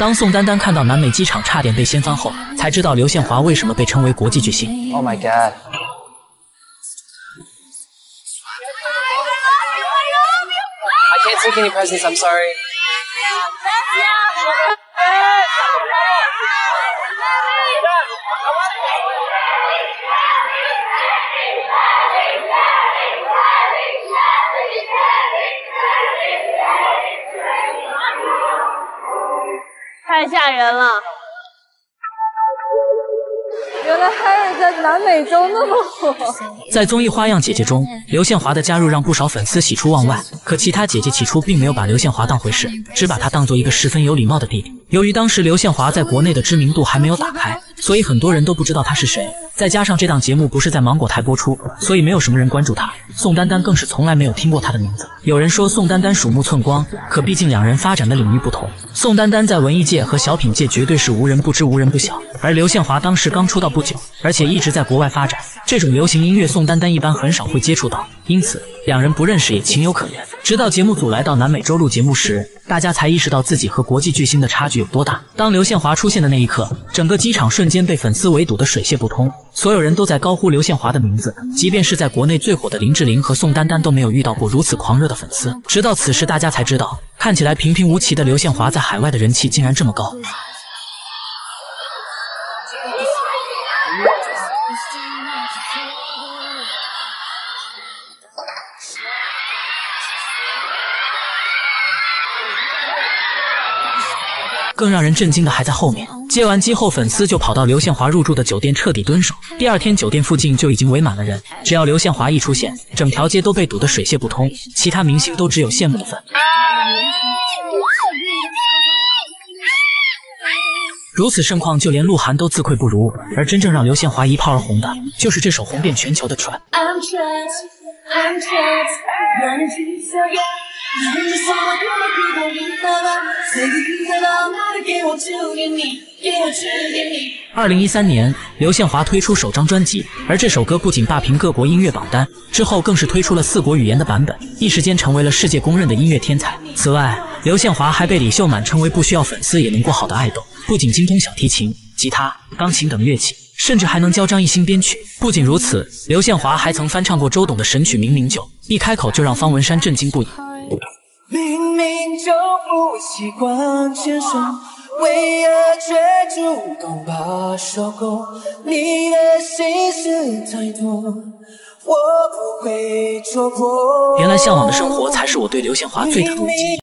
当宋丹丹看到南美机场差点被掀翻后，才知道刘宪华为什么被称为国际巨星。 Oh my god. I can't take any presents, I'm sorry. 太吓人了！原来Harry在南美洲那么火。 在综艺《花样姐姐》中，刘宪华的加入让不少粉丝喜出望外。可其他姐姐起初并没有把刘宪华当回事，只把他当做一个十分有礼貌的弟弟。由于当时刘宪华在国内的知名度还没有打开，所以很多人都不知道他是谁。再加上这档节目不是在芒果台播出，所以没有什么人关注他。宋丹丹更是从来没有听过他的名字。有人说宋丹丹鼠目寸光，可毕竟两人发展的领域不同。宋丹丹在文艺界和小品界绝对是无人不知无人不晓，而刘宪华当时刚出道不久，而且一直在国外发展，这种流行音乐宋丹丹一般很少会接触到，因此两人不认识也情有可原。直到节目组来到南美洲录节目时，大家才意识到自己和国际巨星的差距有多大。当刘宪华出现的那一刻，整个机场瞬间被粉丝围堵得水泄不通，所有人都在高呼刘宪华的名字，即便是在国内最火的林志玲和宋丹丹都没有遇到过如此狂热的粉丝。直到此时，大家才知道，看起来平平无奇的刘宪华在海外的人气竟然这么高。更让人震惊的还在后面，接完机后，粉丝就跑到刘宪华入住的酒店彻底蹲守。第二天，酒店附近就已经围满了人，只要刘宪华一出现，整条街都被堵得水泄不通，其他明星都只有羡慕的份。如此盛况，就连鹿晗都自愧不如。而真正让刘宪华一炮而红的，就是这首红遍全球的《Trap》。2013年，刘宪华推出首张专辑，而这首歌不仅霸屏各国音乐榜单，之后更是推出了4国语言的版本，一时间成为了世界公认的音乐天才。此外，刘宪华还被李秀满称为不需要粉丝也能过好的爱豆，不仅精通小提琴、吉他、钢琴等乐器，甚至还能教张艺兴编曲。不仅如此，刘宪华还曾翻唱过周董的神曲《明明就》，一开口就让方文山震惊不已。 明明就不习惯牵手，为何却主动把手勾？你的心思太多，我不会戳破。 原来向往的生活才是我对刘宪华最大的慰藉。